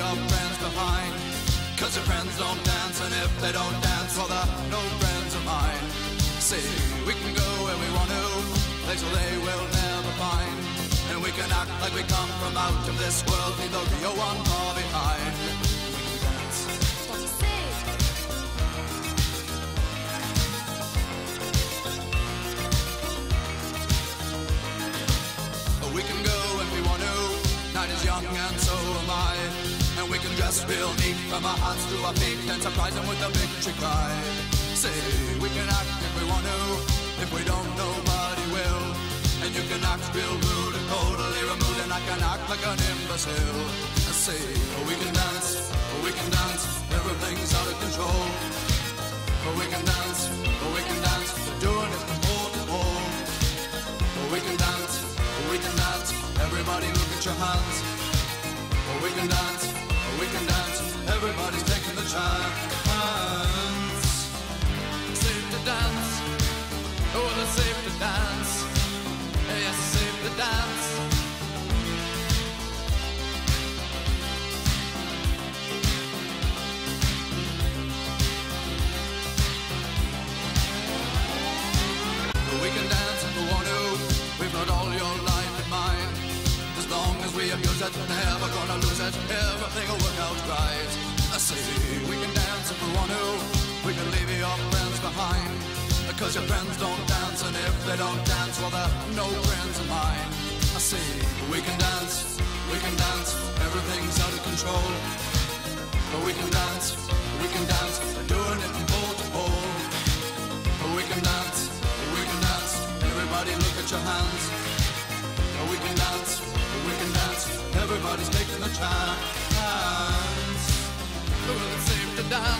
our friends behind. Cause your friends don't dance, and if they don't dance, well, they're no friends of mine. See, we can go where we want to, places they will never find. And we can act like we come from out of this world, leave the real one far behind. We can dance. What you say? We can go if we want to, night is young and so am I. And we can dress real neat from our hearts to our feet and surprise them with a victory cry. Say, we can act if we want to, if we don't, nobody will. And you can act real rude and totally removed, and I can act like an imbecile. I say, we can dance, everything's out of control. We can dance, we're doing it from pole to pole. We can dance, everybody look at your hands. We can dance, everybody's taking the chance. Safe to dance, oh, it's safe to dance. Yes, it's safe to dance. We can dance if we want to, we've got all your life in mind. As long as we abuse it, never gonna lose it, everything will work out right. I say, we can dance if we want to, we can leave your friends behind. Because your friends don't dance, and if they don't dance, well, they're no friends of mine. I say, we can dance, everything's out of control. But we can dance, we're doing it from pole to pole. We can dance, everybody look at your hands. We can dance, everybody's taking the chance. Well, it's safe to dance.